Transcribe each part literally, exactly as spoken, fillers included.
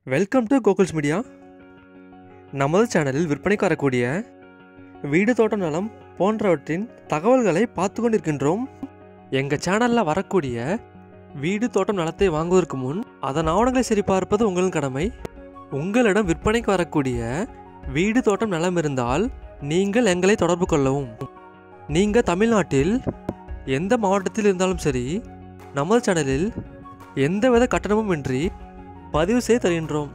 Welcome to கோகுல்ஸ் media. நமது சேனலில் விற்பனைக்கு வரக்கூடிய வீடு தோட்டம் நலம் போன்றவற்றின் தகவல்களை பார்த்து கொண்டிருக்கின்றோம். எங்கள் சேனலில் வரக்கூடிய வீடு தோட்டம் நலத்தை வாங்குவதற்கு முன் அதன் ஆவணங்களை சரிபார்ப்பது உங்களின் கடமை. உங்களிடம் விற்பனைக்கு வரக்கூடிய வீடு தோட்டம் நலம் இருந்தால் நீங்கள் எங்களை தொடர்பு கொள்ளவும். நீங்கள் தமிழ்நாட்டில் எந்த மாவட்டத்தில் இருந்தாலும் சரி, நமது சேனலில் எந்தவித கட்டணமும் இன்றி பதிவு செய்து தருகின்றோம்.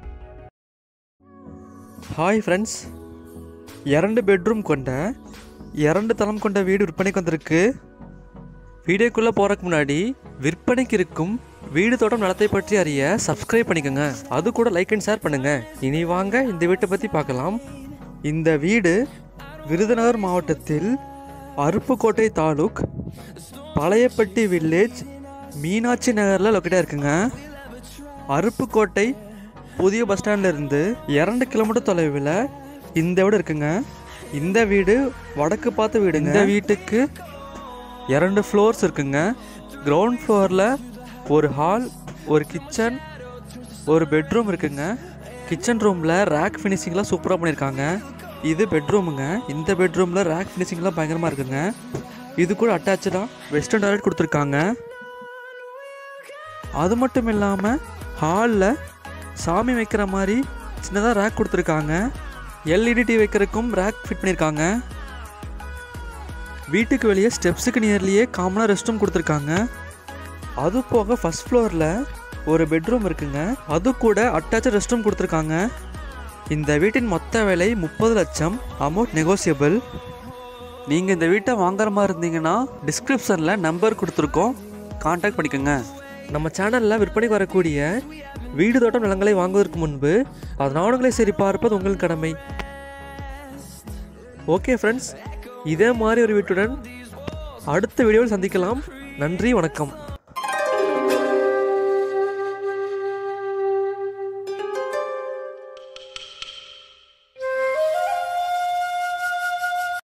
ஹாய் ஃப்ரெண்ட்ஸ், இரண்டு பெட்ரூம் கொண்ட இரண்டு தளம் கொண்ட வீடு விற்பனைக்கு வந்திருக்கு. வீடியோக்குள்ளே போகிறதுக்கு முன்னாடி விற்பனைக்கு இருக்கும் வீடு தோட்டம் நலத்தை பற்றி அறிய சப்ஸ்கிரைப் பண்ணிக்கோங்க. அது கூட லைக் அண்ட் ஷேர் பண்ணுங்கள். இனி வாங்க இந்த வீட்டை பற்றி பார்க்கலாம். இந்த வீடு விருதுநகர் மாவட்டத்தில் அருப்புக்கோட்டை தாலுக் பழையப்பட்டி வில்லேஜ் மீனாட்சி நகரில் லொக்கேட்டாக இருக்குங்க. அருப்புக்கோட்டை புதிய பஸ் ஸ்டாண்ட்லேருந்து இரண்டு கிலோமீட்டர் தொலைவில் இந்த வீடு இருக்குங்க. இந்த வீடு வடக்கு பார்த்த வீடுங்க. இந்த வீட்டுக்கு இரண்டு ஃப்ளோர்ஸ் இருக்குங்க. கிரவுண்ட் ஃப்ளோரில் ஒரு ஹால், ஒரு கிச்சன், ஒரு பெட்ரூம் இருக்குங்க. கிச்சன் ரூமில் ரேக் ஃபினிஷிங்லாம் சூப்பராக பண்ணியிருக்காங்க. இது பெட்ரூமுங்க. இந்த பெட்ரூமில் ரேக் ஃபினிஷிங்லாம் பயங்கரமாக இருக்குங்க. இது கூட அட்டாச்சாக வெஸ்டர்ன் டாய்லெட் கொடுத்துருக்காங்க. அது மட்டும் இல்லாமல் ஹாலில் சாமி வைக்கிற மாதிரி சின்னதாக ரேக் கொடுத்துருக்காங்க. எல்இடி டிவி வைக்கிறதுக்கும் ரேக் ஃபிட் பண்ணியிருக்காங்க. வீட்டுக்கு வெளியே ஸ்டெப்ஸுக்கு நியர்லியே காமனாக ரெஸ்ட் ரூம் கொடுத்துருக்காங்க. அது போக ஃபஸ்ட் ஃப்ளோரில் ஒரு பெட்ரூம் இருக்குங்க. அது கூட அட்டாச் ரெஸ்ட் ரூம் கொடுத்துருக்காங்க. இந்த வீட்டின் மொத்த விலை முப்பது லட்சம். Amount negotiable. நீங்கள் இந்த வீட்டை வாங்குற மாதிரி இருந்தீங்கன்னா டிஸ்கிரிப்ஷனில் நம்பர் கொடுத்துருக்கோம், கான்டாக்ட் பண்ணிக்கோங்க. நம்ம சேனலில் விற்பனைக்கு வரக்கூடிய வீடு தோட்டம் நிலங்களை வாங்குவதற்கு முன்பு அதன் ஆவணங்களை சரி பார்ப்பது உங்கள் கடமை. ஓகே ஃப்ரெண்ட்ஸ், இதே மாதிரி ஒரு வீட்டுடன் அடுத்த வீடியோவில் சந்திக்கலாம். நன்றி, வணக்கம்.